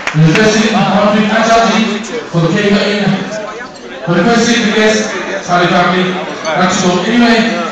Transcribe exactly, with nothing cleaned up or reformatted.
And the first seat, Patrick Achaji for the cake cutting. For the first seat, the guest, Sally family. That's all. Anyway.